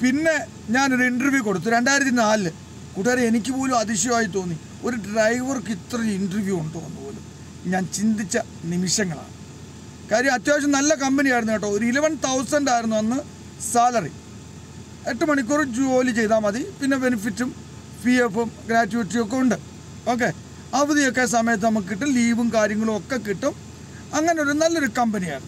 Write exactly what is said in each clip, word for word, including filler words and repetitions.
പിന്നെ ഞാനൊരു ഇൻ്റർവ്യൂ കൊടുത്തു രണ്ടായിരത്തി നാലില്. കൂട്ടുകാരെ, എനിക്ക് പോലും അതിശയമായി തോന്നി, ഒരു ഡ്രൈവർക്ക് ഇത്ര ഇൻ്റർവ്യൂ ഉണ്ടോ എന്ന് പോലും ഞാൻ ചിന്തിച്ച നിമിഷങ്ങളാണ്. കാര്യം അത്യാവശ്യം നല്ല കമ്പനിയായിരുന്നു കേട്ടോ. ഒരു ഇലവൻ തൗസൻഡ് ആയിരുന്നു അന്ന് സാലറി. എട്ട് മണിക്കൂർ ജോലി ചെയ്താൽ മതി. പിന്നെ ബെനിഫിറ്റും പി എഫും ഗ്രാറ്റുവിറ്റിയും ഒക്കെ ഉണ്ട്. ഓക്കെ, അവധിയൊക്കെ സമയത്ത് നമുക്ക് കിട്ടും, ലീവും കാര്യങ്ങളും ഒക്കെ കിട്ടും. അങ്ങനെ ഒരു നല്ലൊരു കമ്പനിയായിരുന്നു.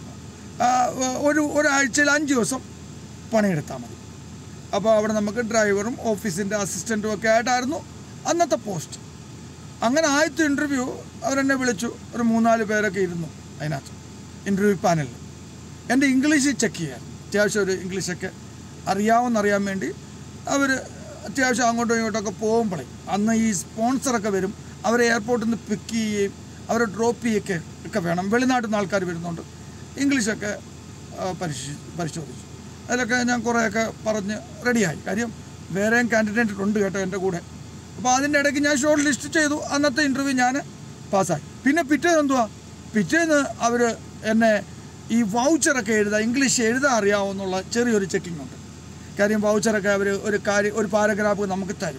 ഒരു ഒരാഴ്ചയിൽ അഞ്ച് ദിവസം പണിയെടുത്താൽ മതി. അപ്പോൾ അവിടെ നമുക്ക് ഡ്രൈവറും ഓഫീസിൻ്റെ അസിസ്റ്റൻറ്റും ഒക്കെ ആയിട്ടായിരുന്നു അന്നത്തെ പോസ്റ്റ്. അങ്ങനെ ആദ്യത്തെ ഇൻ്റർവ്യൂ അവരെന്നെ വിളിച്ചു. ഒരു മൂന്നാല് പേരൊക്കെ ഇരുന്നു അതിനകത്ത് ഇൻ്റർവ്യൂ പാനലിൽ. എൻ്റെ ഇംഗ്ലീഷ് ചെക്ക് ചെയ്യാൻ അത്യാവശ്യം ഒരു ഇംഗ്ലീഷൊക്കെ അറിയാമെന്നറിയാൻ വേണ്ടി അവർ അത്യാവശ്യം അങ്ങോട്ടും ഇങ്ങോട്ടൊക്കെ പോകുമ്പോഴേ അന്ന് ഈ സ്പോൺസറൊക്കെ വരും. അവരെ എയർപോർട്ടിൽ നിന്ന് പിക്ക് ചെയ്യുകയും അവരെ ഡ്രോപ്പ് ചെയ്യുകയൊക്കെ ഒക്കെ വേണം. വെളിനാട്ടിൽ നിന്ന് ആൾക്കാർ വരുന്നുണ്ട്. ഇംഗ്ലീഷൊക്കെ പരിശീ പരിശോധിച്ചു. അതിലൊക്കെ ഞാൻ കുറേയൊക്കെ പറഞ്ഞ് റെഡിയായി. കാര്യം വേറെയും കാൻഡിഡേറ്റ് ഉണ്ട് കേട്ടോ എൻ്റെ കൂടെ. അപ്പോൾ അതിൻ്റെ ഇടയ്ക്ക് ഞാൻ ഷോർട്ട് ലിസ്റ്റ് ചെയ്തു. അന്നത്തെ ഇൻ്റർവ്യൂ ഞാൻ പാസ്സായി. പിന്നെ പിറ്റേന്ന് എന്തുവാ, പിറ്റേന്ന് അവർ എന്നെ ഈ വൗച്ചറൊക്കെ എഴുതാൻ, ഇംഗ്ലീഷ് എഴുതാൻ അറിയാമെന്നുള്ള ചെറിയൊരു ചെക്കിംഗ് ഉണ്ട്. കാര്യം വൗച്ചറൊക്കെ അവർ ഒരു കാര്യം ഒരു പാരഗ്രാഫ് നമുക്ക് തരും.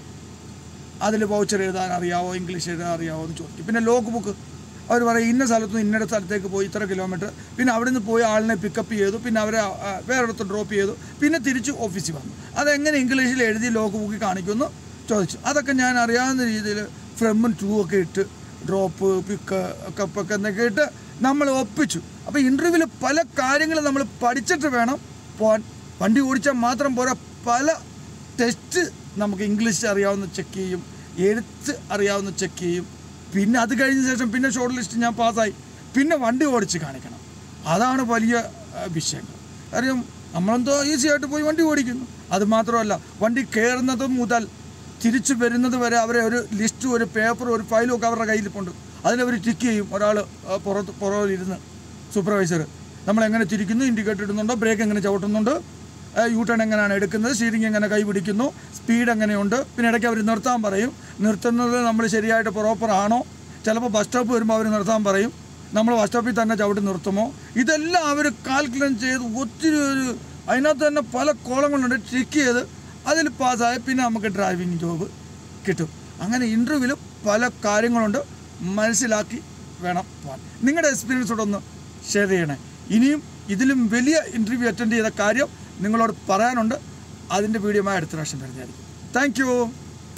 അതിൽ വൗച്ചർ എഴുതാൻ അറിയാവോ, ഇംഗ്ലീഷ് എഴുതാൻ അറിയാവോ എന്ന് ചോദിക്കും. പിന്നെ ലോഗ് ബുക്ക് അവർ പറയും ഇന്ന സ്ഥലത്തു നിന്ന് ഇന്നയുടെ സ്ഥലത്തേക്ക് പോയി ഇത്ര കിലോമീറ്റർ. പിന്നെ അവിടെ നിന്ന് പോയി ആളിനെ പിക്കപ്പ് ചെയ്തു. പിന്നെ അവരെ വേറെടുത്ത് ഡ്രോപ്പ് ചെയ്തു. പിന്നെ തിരിച്ച് ഓഫീസിൽ വന്നു. അതെങ്ങനെ ഇംഗ്ലീഷിൽ എഴുതി ലോഗ് ബുക്കിൽ കാണിക്കുമെന്ന് ചോദിച്ചു. അതൊക്കെ ഞാൻ അറിയാവുന്ന രീതിയിൽ ഫ്രമും ടൂ ഒക്കെ ഇട്ട് ഡ്രോപ്പ് പിക്ക് കപ്പൊക്കെ എന്നൊക്കെ ഇട്ട് നമ്മൾ ഒപ്പിച്ചു. അപ്പോൾ ഇൻ്റർവ്യൂവിൽ പല കാര്യങ്ങളും നമ്മൾ പഠിച്ചിട്ട് വേണം പോകാൻ. വണ്ടി ഓടിച്ചാൽ മാത്രം പോരാ, പല ടെസ്റ്റ് നമുക്ക് ഇംഗ്ലീഷ് അറിയാവുന്ന ചെക്ക് ചെയ്യും, എഴുത്ത് അറിയാവുന്ന ചെക്ക് ചെയ്യും. പിന്നെ അത് കഴിഞ്ഞ ശേഷം പിന്നെ ഷോർട്ട് ലിസ്റ്റ് ഞാൻ പാസ്സായി. പിന്നെ വണ്ടി ഓടിച്ച് കാണിക്കണം. അതാണ് വലിയ വിഷയങ്ങൾ. കാര്യം നമ്മളെന്തോ ഈസി ആയിട്ട് പോയി വണ്ടി ഓടിക്കുന്നു. അതുമാത്രമല്ല, വണ്ടി കയറുന്നത് മുതൽ തിരിച്ചു വരുന്നത് വരെ അവരെ ഒരു ലിസ്റ്റും ഒരു പേപ്പറും ഒരു ഫയലും ഒക്കെ അവരുടെ കയ്യിലിപ്പുണ്ട്. അതിലവർ ടിക്ക് ചെയ്യും. ഒരാൾ പുറത്ത് പുറകിലിരുന്ന് സൂപ്പർവൈസർ നമ്മളെങ്ങനെ തിരിക്കുന്നു, ഇൻഡിക്കേറ്റർ ഇടുന്നുണ്ടോ, ബ്രേക്ക് എങ്ങനെ ചവിട്ടുന്നുണ്ട്, യൂ ടേൺ എങ്ങനെയാണ് എടുക്കുന്നത്, സ്റ്റീറിംഗ് എങ്ങനെ കൈ പിടിക്കുന്നു, സ്പീഡ് എങ്ങനെയുണ്ട്. പിന്നെ ഇടയ്ക്ക് അവർ നിർത്താൻ പറയും. നിർത്തുന്നത് നമ്മൾ ശരിയായിട്ട് പ്രോപ്പറാണോ. ചിലപ്പോൾ ബസ് സ്റ്റോപ്പ് വരുമ്പോൾ അവർ നിർത്താൻ പറയും. നമ്മൾ ബസ് സ്റ്റോപ്പിൽ തന്നെ ചവിട്ടി നിർത്തുമോ. ഇതെല്ലാം അവർ കാൽക്കുലേറ്റ് ചെയ്ത് ഒത്തിരി ഒരു അതിനകത്ത് തന്നെ പല കോളങ്ങളുണ്ട്. ചെക്ക് ചെയ്ത് അതിൽ പാസ്സായ പിന്നെ നമുക്ക് ഡ്രൈവിംഗ് ജോബ് കിട്ടും. അങ്ങനെ ഇൻ്റർവ്യൂവിൽ പല കാര്യങ്ങളുണ്ട്, മനസ്സിലാക്കി വേണം പോകാൻ. നിങ്ങളുടെ എക്സ്പീരിയൻസോടൊന്ന് ഷെയർ ചെയ്യണേ. ഇനിയും ഇതിലും വലിയ ഇൻ്റർവ്യൂ അറ്റൻഡ് ചെയ്ത കാര്യം നിങ്ങളോട് പറയാനുണ്ട്. അതിൻ്റെ വീഡിയോമായി അടുത്ത പ്രാവശ്യം വരുന്നതായിരിക്കും. Thank U.